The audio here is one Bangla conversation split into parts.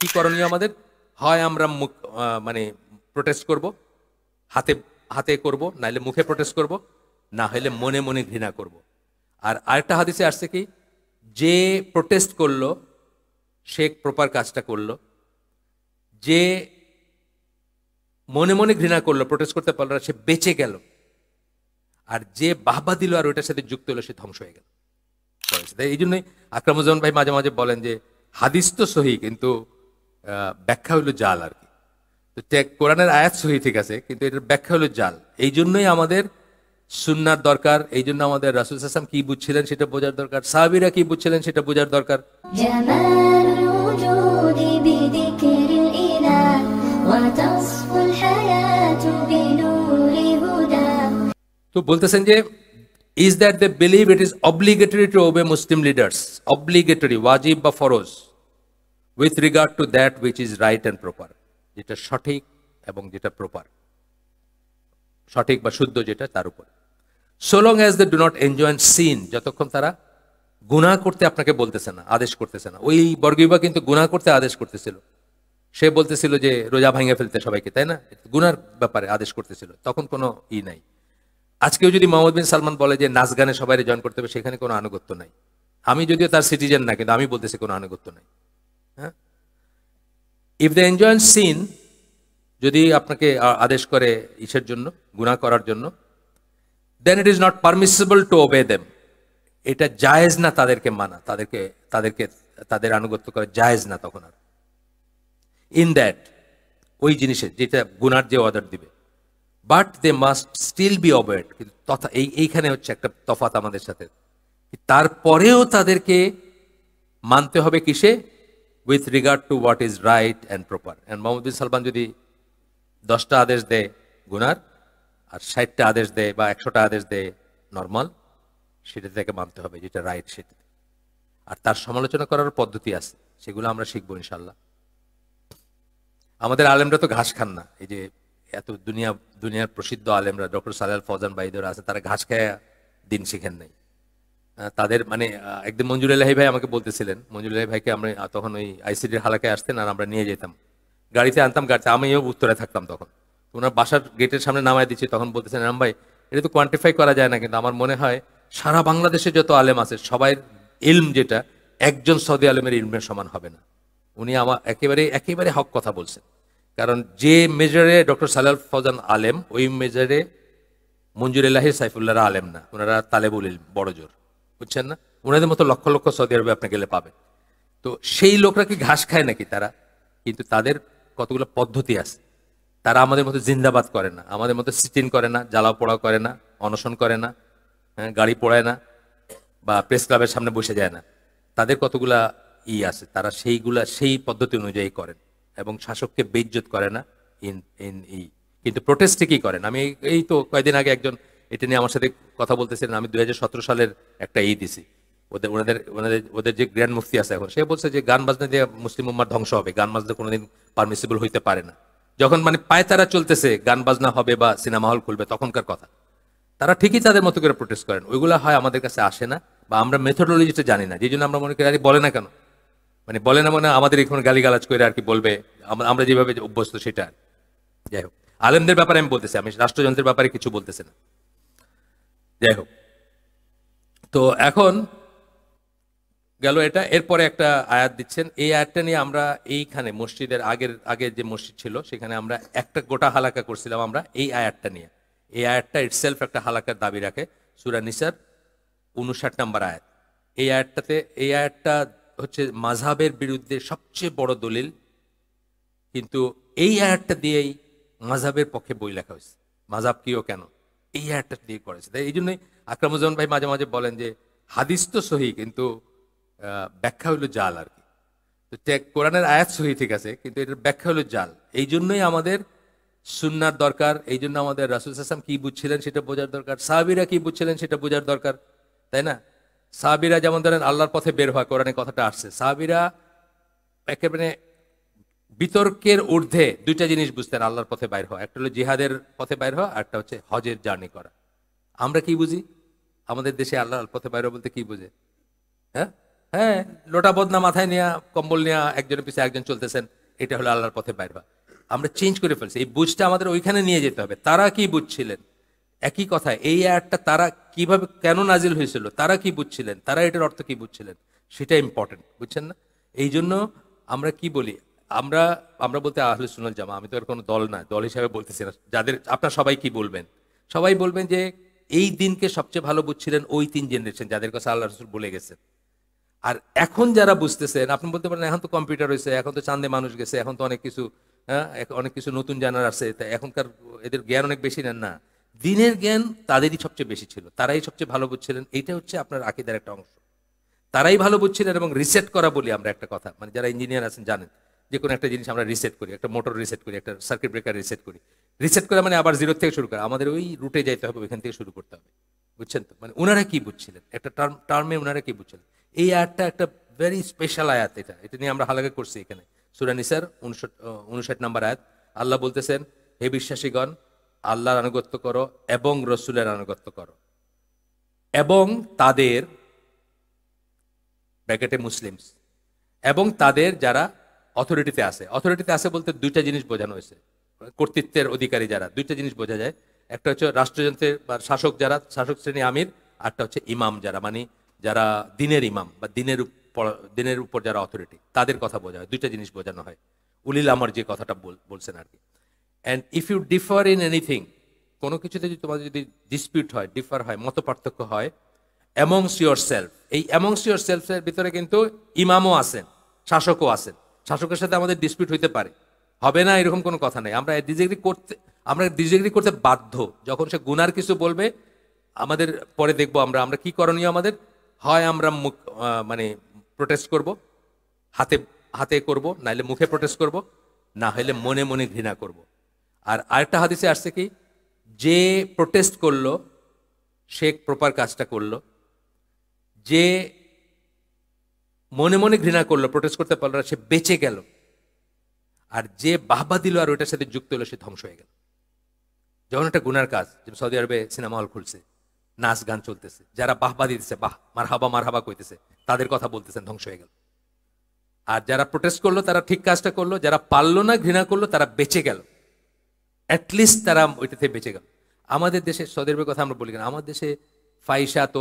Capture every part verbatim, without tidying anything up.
কি করণীয় আমাদের? হয় আমরা মুখ মানে প্রোটেস্ট করব, হাতে হাতে করব, নাইলে মুখে প্রোটেস্ট করব, না হলে মনে মনে ঘৃণা করব। আর আরেকটা হাদিসে আসছে কি, যে প্রোটেস্ট করলো সে প্রপার কাজটা করলো, যে মনে মনে ঘৃণা করলো, প্রোটেস্ট করতে পারলো না, সে বেঁচে গেল, আর যে বাহবা দিল আর ওইটার সাথে যুক্ত হলো সে ধ্বংস হয়ে গেল। এই জন্যই আকরামুজ্জামান ভাই মাঝে মাঝে বলেন যে হাদিস তো সহি, কিন্তু ব্যাখ্যা হইল জাল আর কি। তো কোরআনের আয়াত সহি ঠিক আছে, কিন্তু এটার ব্যাখ্যা হলো জাল। এই জন্যই আমাদের সুন্নার দরকার, এই জন্য আমাদের রাসূল সাল্লাল্লাহু আলাইহি ওয়াসাল্লাম কি বুঝছিলেন সেটা বোঝার দরকার, সাহাবীরা কি বুঝছিলেন সেটা বোঝার দরকার। তো বলতেছেন যে is that they believe it is obligatory to obey Muslim leaders, obligatory, wajib বা ফরজ, with regard to that which is right and proper, যেটা সঠিক এবং যেটা প্রপার, সঠিক বা শুদ্ধ যেটা তার উপর। so long as they do not enjoin sin, যতক্ষণ তারা গুনাহ করতে আপনাকে বলতেছে না, আদেশ করতেছে না। ওই বর্গীবা কিন্তু গুনাহ করতে আদেশ করতেছিল, সে বলতেছিল যে রোজা ভাঙে ফেলতে সবাইকে, তাই না? গুনার ব্যাপারে আদেশ করতেছিল, তখন কোনো ই নাই। আজকেও যদি মোহাম্মদ বিন সালমান বলে যে নাচ গানে সবাই জয়েন করতে হবে, সেখানে কোনো আনুগত্য নাই। আমি যদিও তার সিটিজেন না, কিন্তু আমি বলতেছি কোনো আনুগত্য নাই। হ্যাঁ, ইফ দ্য এনজয় সিন, যদি আপনাকে আদেশ করে ইসের জন্য, গুনাহ করার জন্য, then it is not permissible to obey them, এটা জায়েজ না তাদেরকে মানা, তাদেরকে তাদেরকে তাদের আনুগত্য করা জায়েজ না তখন আর। ইন দ্যাট, ওই জিনিসে যেটা গুনার যে অর্ডার দিবে, but they must still be obeyed, কিন্তু তথা এই এইখানে হচ্ছে একটা তফাৎ আমাদের সাথে, তারপরেও তাদেরকে মানতে হবে কিসে? With regard to what is right and proper. And Mohammed bin Salman যদি দশটা আদেশ দেয় গুনার, আর ষাটটা আদেশ দেয় বা একশোটা আদেশ দেয় নর্মাল, সেটা থেকে মানতে হবে যেটা রাইট সেটা। আর তার সমালোচনা করার পদ্ধতি আছে, সেগুলো আমরা শিখবো ইনশাল্লাহ। আমাদের আলেমরা তো ঘাস খান না, এই যে এত দুনিয়া দুনিয়ার প্রসিদ্ধ আলেমরা, ডক্টর সালেহ আল ফৌজান বাইদরা আছে, তারা ঘাস খায় দিন শিখেন নাই। তাদের মানে একদিন মঞ্জুর এলাহি ভাই আমাকে বলতেছিলেন, মঞ্জুর এলাহি ভাইকে আমরা তখন ওই আইসিডির হালাকায় আসতেন, আর আমরা নিয়ে যেতাম, গাড়িতে আনতাম, গাড়িতে আমিও উত্তরে থাকতাম তখন। ওনার বাসার গেটের সামনে নামায় দিচ্ছি, তখন বলতেছেন রাম ভাই এটা তো কোয়ান্টিফাই করা যায় না, কিন্তু আমার মনে হয় সারা বাংলাদেশে যত আলেম আছে সবাই ইলম যেটা একজন সৌদি আলেমের ইলমের সমান হবে না। উনি আমার একেবারে একেবারে হক কথা বলছেন, কারণ যে মেজারে ডক্টর সালেহ আল ফৌজান আলেম, ওই মেজারে মঞ্জুর এলাহি সাইফুল্লাহরা আলেম না, ওনারা তালেবুল ইলম, বড় জোর, বুঝছেন না? ওনাদের মতো লক্ষ লক্ষ সৌদি আরবে আপনি গেলে পাবেন। তো সেই লোকরা কি ঘাস খায় নাকি? তারা কিন্তু তাদের কতগুলো পদ্ধতি আছে। তারা আমাদের মতো জিন্দাবাদ করে না, আমাদের মতো সিটিন করে না, জ্বালাও পোড়াও করে না, অনশন করে না, হ্যাঁ, গাড়ি পোড়ায় না, বা প্রেস ক্লাবের সামনে বসে যায় না। তাদের কতগুলা ই আছে, তারা সেইগুলা সেই পদ্ধতি অনুযায়ী করেন এবং শাসককে বেইজ্জত করে না ইন ইন ই। কিন্তু প্রোটেস্টে কি করেন? আমি এই তো কয়েকদিন আগে একজন এটা নিয়ে আমার সাথে কথা বলতেছিলেন, আমি দুই হাজার সতেরো সালের একটা ই দিছি ওদের, ওনাদের ওনাদের ওদের যে গ্র্যান্ড মুফতি আছে এখন, সে বলছে যে গান বাজনা দিয়ে মুসলিম উম্মার ধ্বংস হবে, গান বাজনা কোনোদিন পারমিসিবল হইতে পারে না। যখন মানে পায়তারা চলতেছে, গান বাজনা হবে বা সিনেমা হল খুলবে, তখনকার কথা। তারা ঠিকই তাদের মতো করে প্রোটেস্ট করেন, ওইগুলো হয় আমাদের কাছে আসে না, বা আমরা মেথোডোলজিটা জানি না, যেই জন্য আমরা মনে করি আরে বলে না কেন, মানে বলে না মানে আমাদের এখন গালিগালাজ করে আর কি বলবে, আমরা যেভাবে অভ্যস্ত সেটা। যাই হোক, আলেমদের ব্যাপারে আমি বলতেছি, আমি রাষ্ট্রযন্ত্রের ব্যাপারে কিছু বলতেছি না। যাই হোক, তো এখন গেল এটা। এরপরে একটা আয়াত দিচ্ছেন, এই আয়াতটা নিয়ে আমরা এইখানে মসজিদের আগের আগের যে মসজিদ ছিল সেখানে আমরা একটা গোটা হালাকা করছিলাম আমরা এই আয়াতটা নিয়ে। এই আয়াতটা ইটসেলফ একটা হালাকার দাবি রাখে, সূরা নিসার উনষাট নম্বর আয়াত। এই আয়াতটাতে, এই আয়াতটা হচ্ছে মাযহাবের বিরুদ্ধে সবচেয়ে বড় দলিল, কিন্তু এই আয়াতটা দিয়েই মাযহাবের পক্ষে বই লেখা হয়েছে। মাযহাব কিও কেন এই আয়াতটা দিয়ে করেছে। তাই এই জন্যই আকরামুজ্জামান ভাই মাঝে মাঝে বলেন যে হাদিস তো সহি, কিন্তু ব্যাখ্যা হলো জাল আর কি। তো কোরআনের আয়াত সহি ঠিক আছে, কিন্তু এটার ব্যাখ্যা হলো জাল। এই জন্যই আমাদের সুন্নার দরকার, এই জন্য আমাদের রাসূল সাল্লাল্লাহু আলাইহি ওয়াসাল্লাম কি বুঝছিলেন সেটা বোঝার দরকার, সাহাবীরা কি বুঝছিলেন সেটা বোঝার দরকার, তাই না? সাহাবীরা যেমন ধরেন আল্লাহর পথে বের হয়, কোরআনে কথাটা আসছে, সাহাবীরা একেবারে বিতর্কের ঊর্ধ্বে দুইটা জিনিস বুঝতেন আল্লাহর পথে বাইর হওয়া, একটা হলো জিহাদের পথে বাইর হওয়া, আর একটা হচ্ছে হজের জার্নি করা। আমরা কি বুঝি? আমাদের দেশে আল্লাহর পথে বাইর হওয়া বলতে কি বুঝে? হ্যাঁ, হ্যাঁ, লোটা বদনা মাথায় নিয়ে কম্বল নিয়ে একজনের পিছিয়ে একজন চলতেছেন, এটা হলো আল্লাহর পথে বাইর হওয়া। আমরা চেঞ্জ করে ফেলছি, এই বুঝটা আমাদের ওইখানে নিয়ে যেতে হবে। তারা কি বুঝছিলেন? একই কথা, এই আয়াতটা তারা কিভাবে কেন নাজিল হয়েছিল, তারা কি বুঝছিলেন, তারা এটার অর্থ কি বুঝছিলেন, সেটা ইম্পর্টেন্ট, বুঝছেন না? এই জন্য আমরা কি বলি, আমরা আমরা বলতে আহলে সুন্নাত জামা, আমি তো আর কোনো দল না, দল হিসাবে বলতেছি না, যাদের আপনার সবাই কি বলবেন, সবাই বলবেন যে এই দিনকে সবচেয়ে ভালো বুঝছিলেন ওই তিন জেনারেশন যাদের কথা আল্লাহ রসুল বলে গেছেন। আর এখন যারা বুঝতেছেন, আপনি বলতে পারেন এখন তো কম্পিউটার হয়েছে, এখন তো চাঁদে মানুষ গেছে, এখন তো অনেক কিছু, হ্যাঁ, অনেক কিছু নতুন জানার আছে, তা এখনকার এদের জ্ঞান অনেক বেশি নেন না। দিনের জ্ঞান তাদেরই সবচেয়ে বেশি ছিল, তারাই সবচেয়ে ভালো বুঝছিলেন। এইটা হচ্ছে আপনার আকীদার একটা অংশ। তারাই ভালো বুঝছিলেন। এবং রিসেট করা বলি আমরা একটা কথা, মানে যারা ইঞ্জিনিয়ার আছেন জানেন, যে কোনো একটা জিনিস আমরা রিসেট করি, একটা মোটর রিসেট করি, একটা সার্কিট ব্রেকার রিসেট করি। রিসেট করা মানে আবার জিরো থেকে শুরু করা, আমাদের ওই রুটে যাইতে হবে, ওইখান থেকে শুরু করতে হবে, বুঝছেন তো? মানে ওনারা কি বুঝছিলেন, একটা টার্ম টার্মে ওনারা কি বুঝছিলেন। এই আয়াতটা একটা ভেরি স্পেশাল আয়াত, এটা এটা নিয়ে আমরা হালাকা করছি এখানে। সূরা নিসার উনষাট উনষাট নম্বর আয়াত, আল্লাহ বলতেছেন, হে বিশ্বাসীগণ, আল্লাহর আনুগত্য করো এবং রসুলের আনুগত্য করো, এবং তাদের ব্র্যাকেটে মুসলিমস, এবং তাদের যারা অথরিটিতে আছে। অথরিটিতে আছে বলতে দুইটা জিনিস বোঝানো হয়েছে, কর্তৃত্বের অধিকারী যারা, দুইটা জিনিস বোঝা যায়। একটা হচ্ছে রাষ্ট্রযন্ত্রের বা শাসক যারা, শাসক শ্রেণী আমির, আরটা হচ্ছে ইমাম যারা, মানে যারা দিনের ইমাম বা দিনের উপর দিনের উপর যারা অথরিটি, তাদের কথা বোঝা হয়। দুইটা জিনিস বোঝানো হয় উলিল আমর যে কথাটা বলছেন আর কি। And if you differ in anything, কোনো কিছুতে যদি তোমাদের যদি ডিসপিউট হয়, ডিফার হয়, মত পার্থক্য হয়, অ্যামংস ইয়োর সেলফ, এই অ্যামংস ইয়োর সেলফের ভিতরে কিন্তু ইমামও আছেন, শাসকও আছেন। শাসকের সাথে আমাদের ডিসপিউট হইতে পারে, হবে না এরকম কোনো কথা নেই। আমরা ডিসএগ্রি করতে আমরা ডিসএগ্রি করতে বাধ্য, যখন সে গুনার কিছু বলবে আমাদের, পরে দেখবো আমরা আমরা কি করণীয় আমাদের। হয় আমরা মুখ মানে প্রোটেস্ট করব, হাতে হাতে করব, নাইলে মুখে প্রোটেস্ট করব, না হলে মনে মনে ঘৃণা করব। আর আরেকটা হাদিসে আসছে কি, যে প্রোটেস্ট করলো সে প্রপার কাজটা করলো, যে মনে মনে ঘৃণা করলো, প্রোটেস্ট করতে পারলো না, সে বেঁচে গেল। আর যে বাহবা দিল আর ওইটার সাথে যুক্ত হলো, সে ধ্বংস হয়ে গেল। যখন একটা গুনার কাজ, যেমন সৌদি আরবে সিনেমা হল খুলছে, নাচ গান চলতেছে, যারা বাহবা দিতেছে, বাহ মারহাবা মারহাবা কইতেছে, তাদের কথা বলতেছেন, ধ্বংস হয়ে গেল। আর যারা প্রোটেস্ট করলো তারা ঠিক কাজটা করলো, যারা পারলো না, ঘৃণা করলো, তারা বেঁচে গেল, অ্যাটলিস্ট তারা ওইটা থেকে বেঁচে গেল। আমাদের দেশে, সৌদি আরবের কথা আমরা বলি কেন, আমার দেশে ফাইসা তো,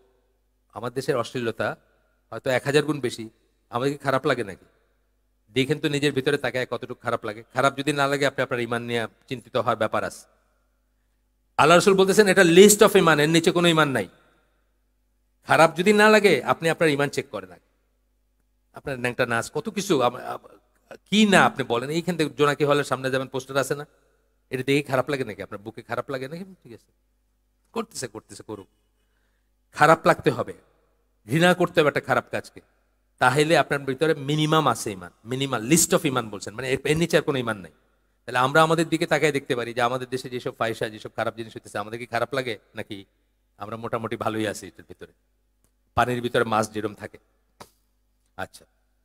আমার দেশের অশ্লীলতা হয়তো এক হাজার গুণ বেশি। আমাদের কি খারাপ লাগে নাকি? দেখেন তো নিজের ভিতরে তাকায় কতটুকু খারাপ লাগে। খারাপ যদি না লাগে, আপনি আপনার ইমান নিয়ে চিন্তিত হওয়ার ব্যাপার আছে। আল্লাহ রসুল বলতেছেন এটা লিস্ট অফ ইমান, এর নিচে কোনো ইমান নাই। খারাপ যদি না লাগে, আপনি আপনার ইমান চেক করেন আগে। আপনার ন্যাংটা নাচ, কত কিছু কি না আপনি বলেন, এইখান থেকে জোনাকি হলের সামনে যাবেন, পোস্টার আছে না, এটা দেখে খারাপ লাগে নাকি? আপনার বুকে খারাপ লাগে নাকি? ঠিক আছে, করতেছে করতেছে করুক, খারাপ লাগতে হবে, ঘৃণা করতে হবে একটা খারাপ কাজকে। তাহলে আপনার ভিতরে মিনিমাম আছে ইমান, মিনিমাম লিস্ট অফ ইমান বলছেন, মানে এর নিচে আর কোনো ইমান নাই। তাহলে আমরা আমাদের দিকে তাকায় দেখতে পারি যে আমাদের দেশে যেসব ফাইসা, যেসব খারাপ জিনিস হইতেছে, আমাদের কি খারাপ লাগে নাকি আমরা মোটামুটি ভালোই আছি এটার ভিতরে? পানির ভিতরে মাছ যেরকম থাকে। আচ্ছা,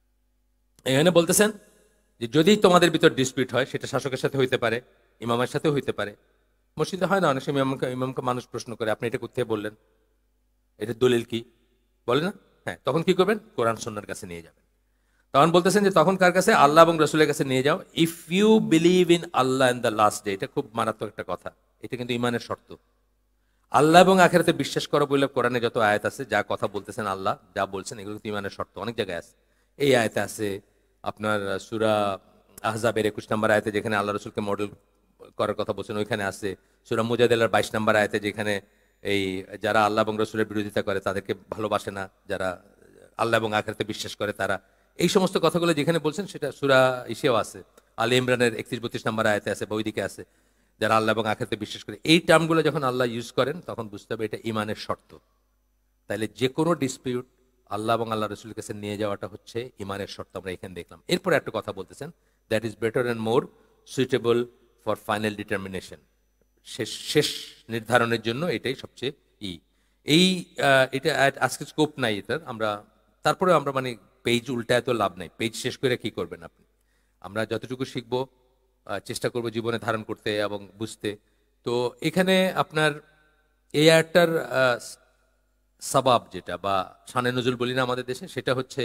এখানে বলতেছেন যে যদি তোমাদের ভিতর ডিসপিউট হয়, সেটা শাসকের সাথে হইতে পারে, ইমামের সাথেও হইতে পারে। মসজিদে হয় না অনেক সময় ইমামকে ইমামকে মানুষ প্রশ্ন করে, আপনি এটা কোথায় বললেন, এটা দলিল কি, বলে না? হ্যাঁ, তখন কি করবেন? কোরআন সুন্নাহর কাছে নিয়ে যাবেন। তখন বলতেছেন যে তখন কার কাছে? আল্লাহ এবং রাসূলের কাছে নিয়ে যাও। ইফ ইউ বিলিভ ইন আল্লাহ এন্ড দ্য লাস্ট ডে, এটা খুব মারাত্মক একটা কথা, এটা কিন্তু ইমানের শর্ত। আল্লাহ এবং আখিরাতে বিশ্বাস করো বলে কোরআনে যত আয়াত আছে, যা কথা বলতেছেন আল্লাহ, যা বলছেন, এগুলো কিন্তু ইমানের শর্ত। অনেক জায়গায় আছে, এই আয়াতে আছে আপনার সূরা আহজাবের একুশ নম্বর আয়াতে যেখানে আল্লাহ রসুলকে মডেল করার কথা বলছেন, ওইখানে আছে। সূরা মুজাদিলার বাইশ নম্বর আয়াতে যেখানে এই যারা আল্লাহ এবং রসুলের বিরোধিতা করে তাদেরকে ভালোবাসে না, যারা আল্লাহ এবং আখিরাতে বিশ্বাস করে তারা, এই সমস্ত কথাগুলো যেখানে বলছেন সেটা সূরা ইসেও আছে, আলে ইমরানের একত্রিশ বত্রিশ নম্বর আয়াতে আছে, বৈদিকে আছে, যারা আল্লাহ এবং আখিরাতে বিশ্বাস করে। এই টার্মগুলো যখন আল্লাহ ইউজ করেন, তখন বুঝতে হবে এটা ইমানের শর্ত। তাইলে যে কোনো ডিসপিউট আল্লাহ এবং আল্লাহ রসুলের কাছে নিয়ে যাওয়াটা হচ্ছে ইমানের শর্ত, আমরা এখানে দেখলাম। এরপর একটা কথা বলতেছেন, that is better and more suitable for final determination, শেষ শেষ নির্ধারণের জন্য এটাই সবচেয়ে ই। এই এটা আজকে স্কোপ নাই এটার, আমরা তারপরে আমরা মানে পেজ উল্টায় তো লাভ নাই, পেজ শেষ করে কি করবেন আপনি? আমরা যতটুকু শিখবো চেষ্টা করব জীবনে ধারণ করতে এবং বুঝতে। তো এখানে আপনার এই আয়াতটার সাবাব যেটা বা শানে নজুল বলি না আমাদের দেশে, সেটা হচ্ছে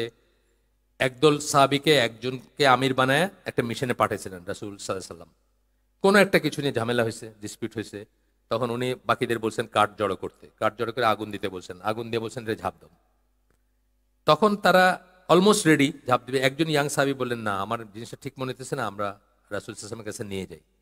একদল সাহাবীকে একজনকে আমির বানায় একটা মিশনে পাঠিয়েছিলেন রাসূল সাল্লাল্লাহু আলাইহি সাল্লাম। কোনো একটা কিছু নিয়ে ঝামেলা হয়েছে, ডিসপিউট হয়েছে, তখন উনি বাকিদের বলছেন কাঠ জড়ো করতে, কাঠ জড়ো করে আগুন দিতে বলছেন, আগুন দিয়ে বলছেন রে ঝাঁপ দাও। তখন তারা অলমোস্ট রেডি ঝাঁপ দিবে, একজন ইয়াং সাহাবী বললেন না আমার জিনিসটা ঠিক মনে হতেছে না, আমরা রাসূল সাল্লাল্লাহু আলাইহি ওয়াসাল্লামের কাছে নিয়ে যাই।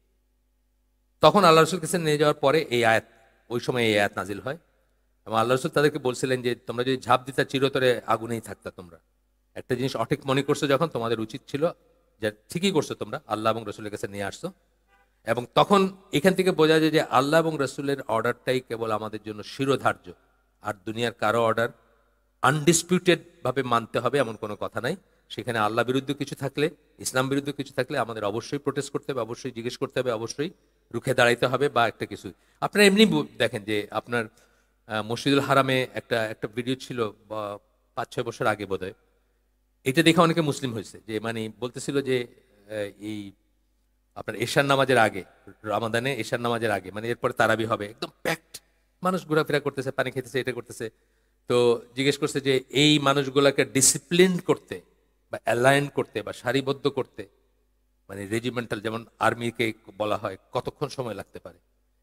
তখন আল্লাহ রসুল কাছে নিয়ে যাওয়ার পরে এই আয়াত, ওই সময় এই আয়াত নাজিল হয় এবং আল্লাহ রসুল তাদেরকে বলছিলেন যে তোমরা যদি ঝাঁপ দিতা চিরতরে আগুনেই থাকতা, তোমরা একটা জিনিস অঠিক মনে করছো যখন, তোমাদের উচিত ছিল যে ঠিকই করছো, তোমরা আল্লাহ এবং রসুলের কাছে নিয়ে আসছো। এবং তখন এখান থেকে বোঝা যায় যে আল্লাহ এবং রসুলের অর্ডারটাই কেবল আমাদের জন্য শিরোধার্য, আর দুনিয়ার কারো অর্ডার আনডিসপিউটেড ভাবে মানতে হবে এমন কোনো কথা নাই। সেখানে আল্লাহ বিরুদ্ধে কিছু থাকলে, ইসলাম বিরুদ্ধে কিছু থাকলে আমাদের অবশ্যই প্রোটেস্ট করতে হবে, অবশ্যই জিজ্ঞেস করতে হবে, অবশ্যই রুখে দাঁড়াইতে হবে বা একটা কিছু। আপনারা এমনি দেখেন যে আপনার মসজিদুল হারামে একটা একটা ভিডিও ছিল বা পাঁচ ছয় বছর আগে বোধহয়, এটা দেখে অনেকে মুসলিম হয়েছে, যে মানে বলতেছিল যে এই আপনার এশার নামাজের আগে, রমাদানে এশার নামাজের আগে, মানে এরপরে তারাবি হবে, একদম প্যাকড মানুষ ঘোরাফেরা করতেছে, পানি খেতেছে, এটা করতেছে। তো জিজ্ঞেস করছে যে এই মানুষগুলোকে ডিসিপ্লিন করতে বা অ্যালাইন করতে বা সারিবদ্ধ করতে, মানে রেজিমেন্টাল যেমন আর্মিকে বলা হয়, কতক্ষণ সময় লাগতে পারে?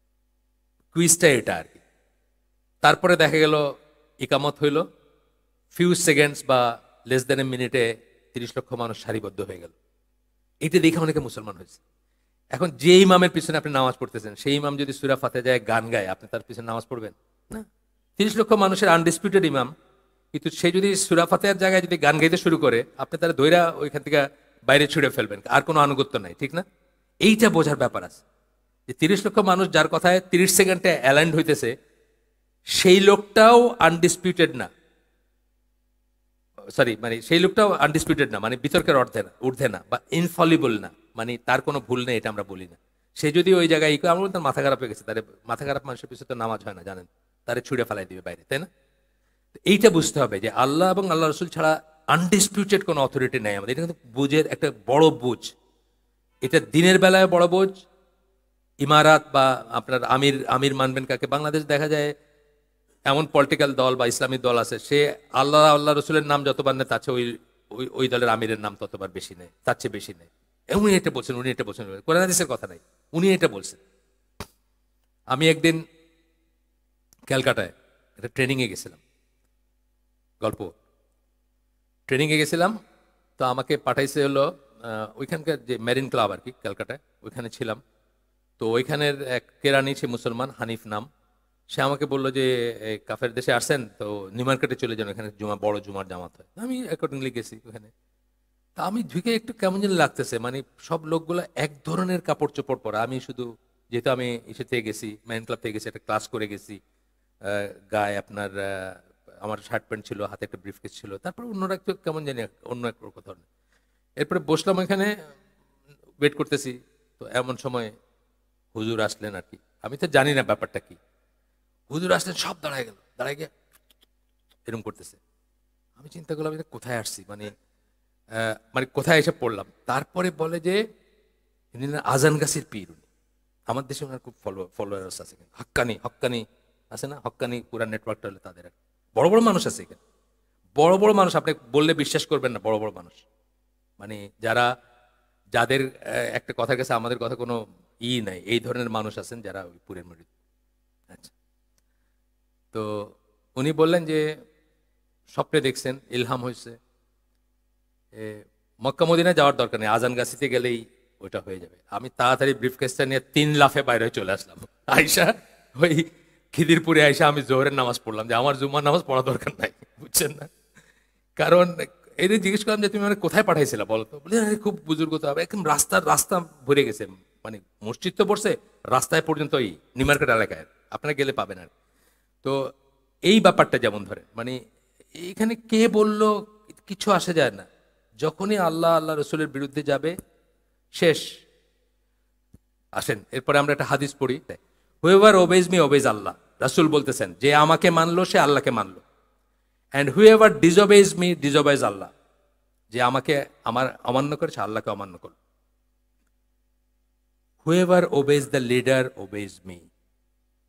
কুইজটা এটা আর কি। তারপরে দেখা গেল ইকামত হইল, ফিউ সেকেন্ডস বা লেস দেন এ মিনিটে তিরিশ লক্ষ মানুষ সারিবদ্ধ হয়ে গেল। এটা দেখে অনেকে মুসলমান হয়েছে। এখন যে ইমামের পিছনে আপনি নামাজ পড়তেছেন, সেই ইমাম যদি সূরা ফাতিহা গান গায়, আপনি তার পিছনে নামাজ পড়বেন না? তিরিশ লক্ষ মানুষের আনডিসপিউটেড ইমাম, কিন্তু সে যদি সূরা ফাতিহার জায়গায় যদি গান গাইতে শুরু করে, আপনি তারা দৈরা ওইখান থেকে বাইরে ছুড়ে ফেলবেন, আর কোনো আনুগত্য নাই, ঠিক না? এইটা বোঝার ব্যাপার আছে যে তিরিশ লক্ষ মানুষ যার কথায় তিরিশ সেকেন্ডে অ্যালাইন্ড হইতেছে, সেই লোকটাও আনডিসপিউটেড না, সরি মানে সেই লোকটাও আনডিসপিউটেড না, মানে বিতর্কের অর্ধে না, ঊর্ধ্বে না, বা ইনফলিবল না, মানে তার কোনো ভুল নেই, এটা আমরা বলি না। সে যদি ওই জায়গায় ই করে, আমরা তার মাথা খারাপ হয়ে গেছে, তার মাথা খারাপ মানুষের পিছনে তো নামাজ হয় না, জানেন, তারে ছুঁড়ে ফেলাই দিবে বাইরে, তাই না? এইটা বুঝতে হবে যে আল্লাহ এবং আল্লাহ রসুল ছাড়া আনডিসপিউটেড কোনো অথরিটি নেই আমাদের। এটা কিন্তু বুঝের একটা বড় বুঝ। এটা দিনের বেলায় বড় বুঝ। ইমারাত বা আপনার আমির, আমির মানবেন কাকে? বাংলাদেশ দেখা যায় এমন পলিটিক্যাল দল বা ইসলামিক দল আছে, সে আল্লাহ আল্লাহ রসুলের নাম যতবার নেয় তার চেয়ে ওই ওই দলের আমিরের নাম ততবার বেশি নেয়, তার চেয়ে বেশি নেয়। উনি এটা বলছেন, উনি এটা বলছেন, কোরআন হাদিসের কথা নাই, উনি এটা বলছেন। আমি একদিন ক্যালকাটায় একটা ট্রেনিংয়ে গেছিলাম, গল্প ট্রেনিংয়ে গেছিলাম। তো আমাকে পাঠাইছে হলো ওইখানকার যে মেরিন ক্লাব আর কি, ক্যালকাটায়, ওইখানে ছিলাম। তো ওইখানের এক কেরানি, সে মুসলমান, হানিফ নাম, সে আমাকে বললো যে কাফের দেশে আসছেন তো নিউ মার্কেটে চলে যান, এখানে জুমা, বড় জুমার জামাত হয়। আমি অ্যাকর্ডিংলি গেছি ওখানে। তা আমি ঢুকে একটু কেমন যেন লাগতেছে, মানে সব লোকগুলো এক ধরনের কাপড় চোপড় পরা। আমি শুধু, যেহেতু আমি এসে থেকে গেছি, মেরিন ক্লাব থেকে গেছি, একটা ক্লাস করে গেছি, গায়ে আপনার আমার শার্ট প্যান্ট ছিল, হাতে একটা ব্রিফকেস ছিল, তারপর অন্যরা একটু কেমন জানি অন্য এক ধরনের। এরপরে বসলাম এখানে, ওয়েট করতেছি। তো এমন সময় হুজুর আসলেন আর কি, আমি তো জানি না ব্যাপারটা কি। হুজুর আসলেন, সব দাঁড়ায় গেল, দাঁড়ায় গিয়ে এরকম করতেছে। আমি চিন্তা করলাম এটা কোথায় আসছি, মানে মানে কোথায় এসে পড়লাম। তারপরে বলে যে আজান গাছির পীর উনি। আমার দেশে ওনার খুব ফলো ফলোয়ার্স আছে, হক্কানি হক্কানি আছে না, হক্কানি পুরা নেটওয়ার্কটা হলে তাদের বড় বড় মানুষ আছে এখানে, বড় বড় মানুষ, আপনি বললে বিশ্বাস করবেন না, বড় বড় মানুষ, মানে যারা, যাদের একটা কথার কাছে আমাদের কথা কোনো ই নাই, এই ধরনের মানুষ আছেন যারা ওই পুরের মরিদ। আচ্ছা, তো উনি বললেন যে স্বপ্নে দেখছেন, ইলহাম হয়েছে, মক্কা মদিনায় যাওয়ার দরকার নেই, আজান গাছিতে গেলেই ওইটা হয়ে যাবে। আমি তাড়াতাড়ি ব্রিফকেসটা নিয়ে তিন লাফে বাইরে চলে আসলাম। আয়সা ওই খিদিরপুরে আয়সা আমি জোহরের নামাজ পড়লাম, যে আমার জুম্মার নামাজ পড়া দরকার নাই, বুঝছেন না? কারণ এই জিজ্ঞেস করলাম যে তুমি মানে কোথায় পাঠাইছিলা বলো তো? বলে খুব বুজুর্গ তো হবে, একদম রাস্তার রাস্তা ভরে গেছে, মানে মসজিদ তো পড়ছে রাস্তায় পর্যন্ত, এই নিউ মার্কেট এলাকায় আপনারা গেলে পাবেন আর। তো এই ব্যাপারটা যেমন ধরে, মানে এইখানে কে বলল কিছু আসে যায় না, যখনই আল্লাহ আল্লাহ রসুলের বিরুদ্ধে যাবে শেষ। আসেন এরপরে আমরা একটা হাদিস পড়ি, হুয়েভার ওবেজ মি ওবেজ আল্লাহ, রাসূল বলতেছেন যে আমাকে মানলো সে আল্লাহকে মানলো, and whoever disobeys me disobeys আল্লাহ, যে আমাকে আমার অমান্য করেছে আল্লাহকে অমান্য করলো। Whoever obeys the leader obeys me,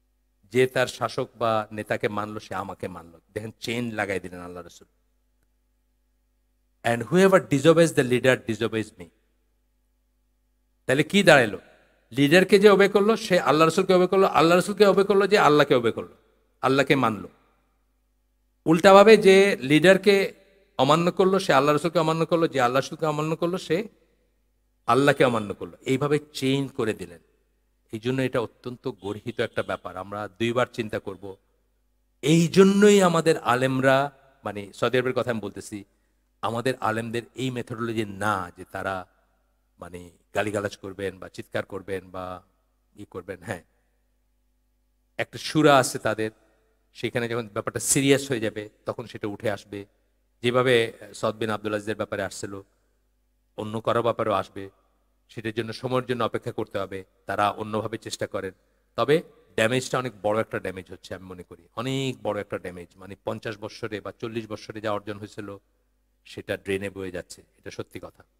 যে তার শাসক বা নেতাকে মানলো সে আমাকে মানলো। দেখেন চেইন লাগাই দিলেন আল্লাহ রসুল। And whoever disobeys the leader disobeys me. তাহলে কি দাঁড়াইলো? লিডারকে যে ওবে করলো সে আল্লাহ রসুলকে ওবে করলো, আল্লাহ রসুলকে ওবে করলো যে আল্লাহকে ওবে করলো, আল্লাহকে মানলো। উল্টাভাবে যে লিডারকে অমান্য করলো সে আল্লাহ রসুলকে অমান্য করলো, যে আল্লাহ রসুলকে অমান্য করলো সে আল্লাহকে অমান্য করলো। এইভাবে চেইন করে দিলেন। এই জন্য এটা অত্যন্ত গর্হিত একটা ব্যাপার, আমরা দুইবার চিন্তা করব। এই জন্যই আমাদের আলেমরা, মানে সৌদি আরবের কথা আমি বলতেছি, আমাদের আলেমদের এই মেথোডোলজি না যে তারা মানে গালিগালাজ করবেন বা চিৎকার করবেন বা ই করবেন। হ্যাঁ, একটা সুরা আছে তাদের, সেখানে যখন ব্যাপারটা সিরিয়াস হয়ে যাবে তখন সেটা উঠে আসবে। যেভাবে সদ বিন আব্দুল আজিজের ব্যাপারে আসছিল, অন্য কারো ব্যাপারেও আসবে। সেটার জন্য সময়ের জন্য অপেক্ষা করতে হবে, তারা অন্যভাবে চেষ্টা করেন। তবে ড্যামেজটা অনেক বড় একটা ড্যামেজ হচ্ছে, আমি মনে করি অনেক বড় একটা ড্যামেজ। মানে পঞ্চাশ বছরে বা চল্লিশ বছরে যা অর্জন হয়েছিল সেটা ড্রেনে বয়ে যাচ্ছে, এটা সত্যি কথা।